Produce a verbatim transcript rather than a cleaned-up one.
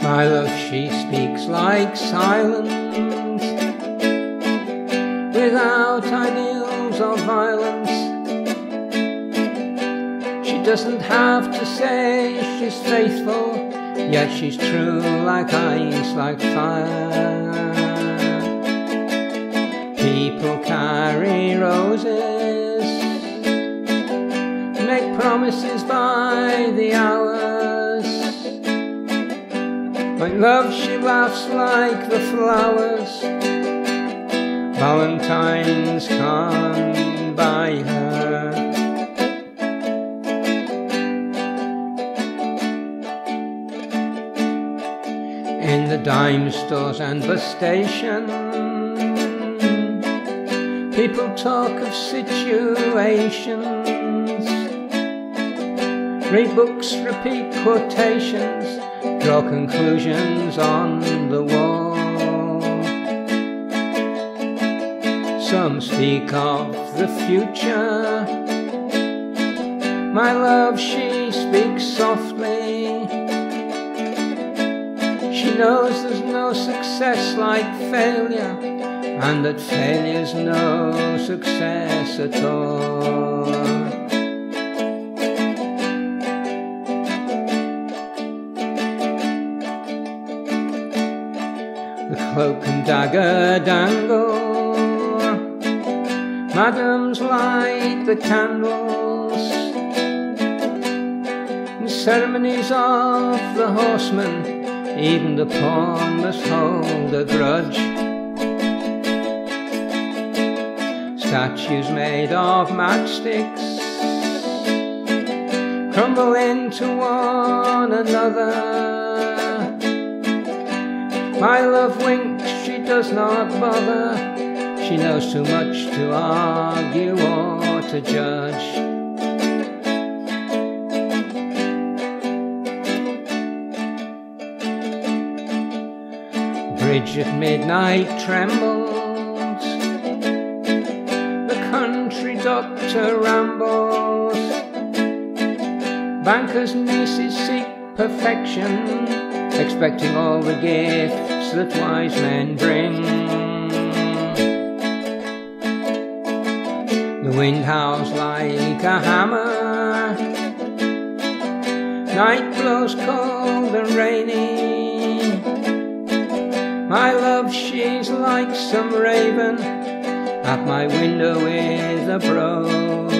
My love, she speaks like silence, without ideals of violence. She doesn't have to say she's faithful, yet she's true like ice, like fire. People carry roses, make promises by the hours. My love, she laughs like the flowers. Valentines come by her. In the dime stores and bus station, people talk of situations, read books, repeat quotations, draw conclusions on the wall. Some speak of the future. My love, she speaks softly. She knows there's no success like failure, and that failure's no success at all. The cloak and dagger dangle, madams light the candles, the ceremonies of the horsemen, even the pawn must hold a grudge. Statues made of matchsticks crumble into one another. My love winks, she does not bother. She knows too much to argue or to judge. Bridge at midnight trembles, the country doctor rambles, bankers' nieces seek perfection, expecting all the gifts that wise men bring. The wind howls like a hammer, night blows cold and rainy. My love, she's like some raven at my window with a broken